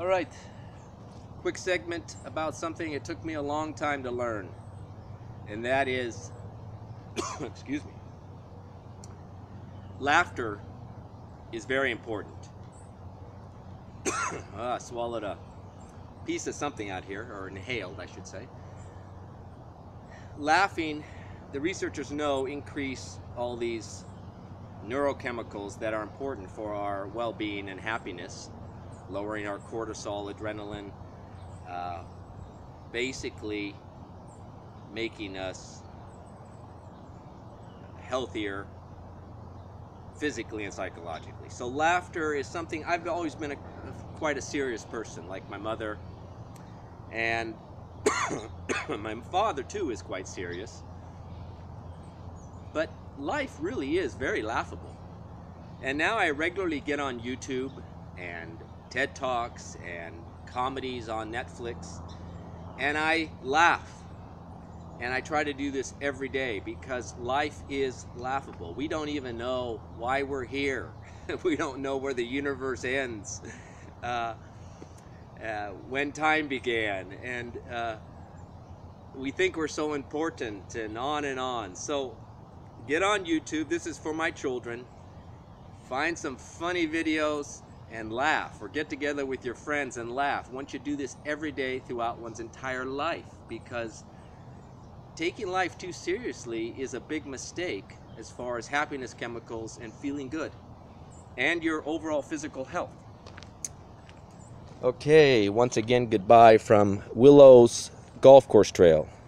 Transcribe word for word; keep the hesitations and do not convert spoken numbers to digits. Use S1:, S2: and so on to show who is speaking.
S1: All right, quick segment about something it took me a long time to learn, and that is, excuse me, laughter is very important. ah, I swallowed a piece of something out here, or inhaled, I should say. Laughing, the researchers know, increase all these neurochemicals that are important for our well-being and happiness, lowering our cortisol, adrenaline, uh, basically making us healthier physically and psychologically. So laughter is something, I've always been a, quite a serious person, like my mother, and my father too is quite serious. But life really is very laughable. And now I regularly get on YouTube and TED Talks and comedies on Netflix, and I laugh. And I try to do this every day because life is laughable. We don't even know why we're here. We don't know where the universe ends, uh, uh, when time began, and uh, we think we're so important, and on and on. So get on YouTube. This is for my children. Find some funny videos and laugh, or get together with your friends and laugh. One should do this every day throughout one's entire life, because taking life too seriously is a big mistake as far as happiness chemicals and feeling good and your overall physical health. Okay, once again, goodbye from Willows Golf Course Trail.